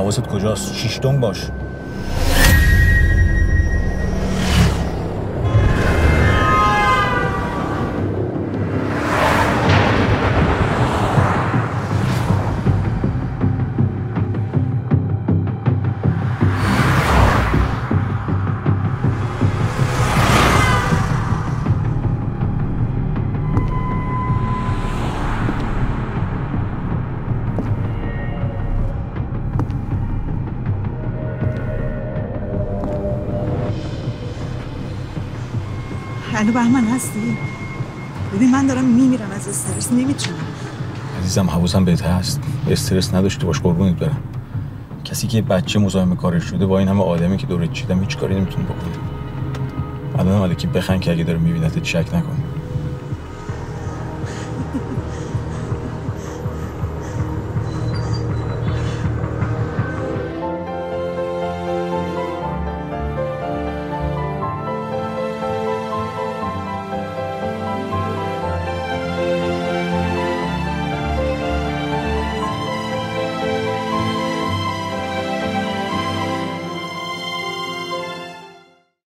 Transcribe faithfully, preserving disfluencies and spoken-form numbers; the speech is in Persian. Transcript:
حواست کجاست؟ شیشتون باش. الو بهمن هستی؟ ببین من دارم میمیرم از استرس، نمیتونم. عزیزم حواسم بهت هست، استرس نداشته باش قربونت برم. کسی که بچه مزاحم کارش شده با این همه آدمی که دورت چیدم هیچ کاری نمیتونه بکنه. الان الکی بخند که اگه داره میبینتت شک نکن.